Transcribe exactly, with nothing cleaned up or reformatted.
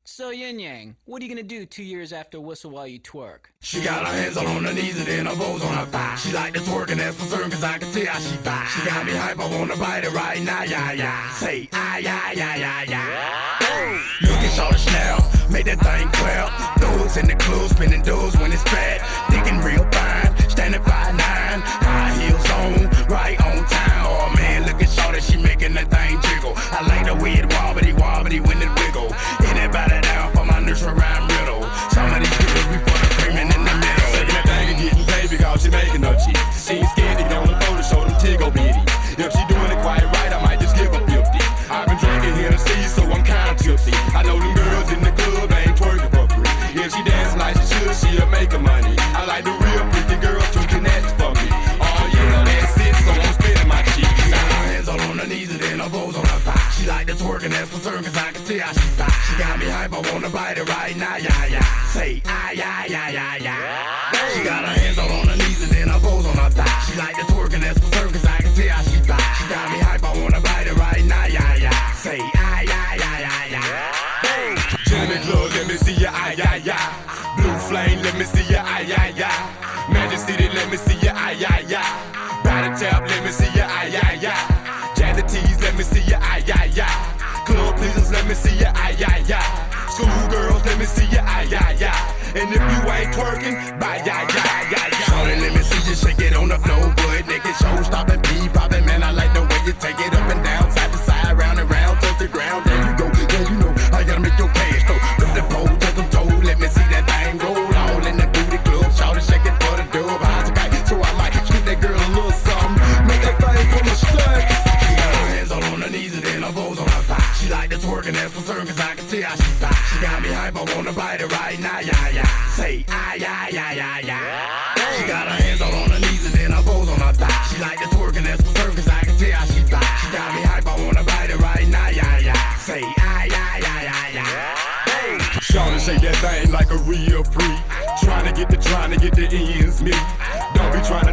So Yin Yang, what are you gonna do two years after Whistle While You Twerk? She got her hands all on her knees and then her bows on her thigh. She like to twerk and that's for certain cause I can see how she vibe. She got me hype, I wanna bite it right now, yeah, yeah. Say, ah, yeah, yeah, yeah, yeah. Look at Shawty now, make that thing clap. Those in the club, spinning those when it's bad. Thinking real fine, standing five nine. High heels on, right on time. Oh man, look at Shawty, she making that thing jiggle. I like the way it wobbly wobbly when it wiggle. Anybody down for my nursery rhyme riddle. Some of these girls be for the creaming in the middle. Shaking that thing and getting paid because she making her cheap. She ain't scared to get on the phone to show them tiggle bitty. If she doing it quite right, I might just give her fifty. I've been drinking Hennessy, so I'm kinda tipsy. I know them girls in the club ain't twerking for free. If she dance like she should, she'll make her money. I like the real pretty girls who can ask for me. Oh yeah, that's it, so I'm spinning my cheeks. She got her hands all on her knees and then her bows on her thigh. She like to twerk and that's for certain cause I can see how she vibe. She got me hype, I wanna bite it right now, yeah, yeah. Say, ah, yeah, yeah, yeah, yeah. She got her hands all on her knees and then her bows on her thigh. She like to twerk and that's for certain cause I can see how she vibe. She got me hype, I wanna bite it right now, yeah, yeah. Say, ah, yeah, yeah, yeah, yeah. Jimmy Club, let me see ya, ah, yeah, yeah. Blue Flame, let me see ya, ah, yeah, yeah. Magic City, let me see ya, ah, yeah, yeah. Body Tap, let me see ya, ah, yeah, yeah. Jazzy Tees, let me see ya, ah, yeah, yeah. Club Pleasers, let me see ya, ah, yeah, yeah. School girls, let me see ya, ah, yeah, yeah. And if you ain't twerking, bye, yeah, yeah, yeah, yeah. Shawty, let me see you shake it on the floor, good naked, show stopping, be popping, man. I like the way you take it up and down, side to side, round and round, touch the ground. There you go, yeah, you know I gotta make your cash flow. Flip the pole, touch them toes, let me see that thing roll. All in the booty club, shawty shake it for the dub. How's the kite? So I might give that girl a little something, make that thing full of stacks. She got her hands all on her knees and then her bows on her thigh. She like to twerk and that's for certain cause I can see how she vibe. She got me hype, I wanna bite it right now, yeah, yeah. Say, ah, yeah, yeah, yeah, yeah. She got her hands all on her knees and then her bows on her thigh. She like to twerk and that's for certain cause I can see how she vibe. She got me hype, I wanna bite it right now, yeah, yeah. Say, ah, yeah, yeah, yeah, yeah. Shawty shake that thing like a real freak. Trying to get the, trying to get the ends meet. Don't be trying to